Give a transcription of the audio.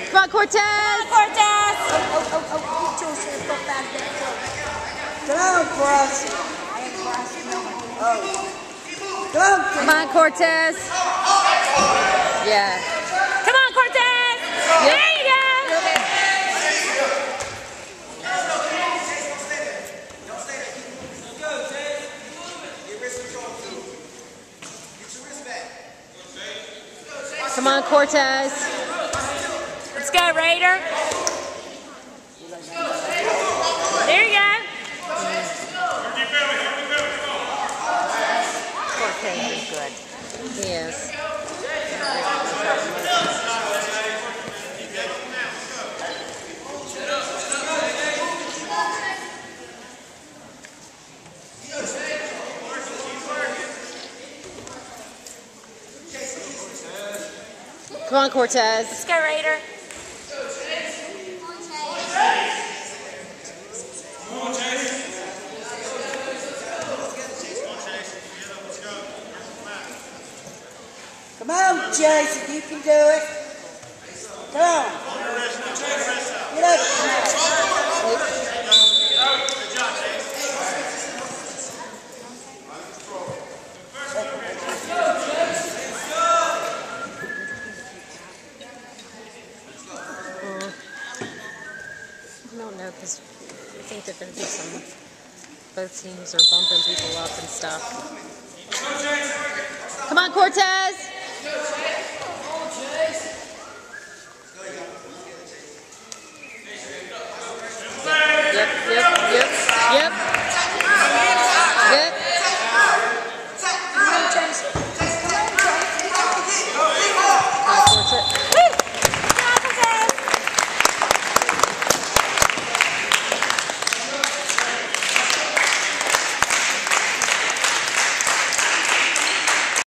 Come on, Cortez! Come on, Cortez! Come on, Cross. Come on, Cortez! Yeah. Come on, Cortez! There you go! Come on, Cortez! Let's go, Raider! There you go! Cortez is good. He is. Come on, Cortez. Let's go, Raider! Come on, Jason, you can do it. Come on. Get up. I don't know, because I think they're going to do some, both teams are bumping people up and stuff. Come on, Cortez!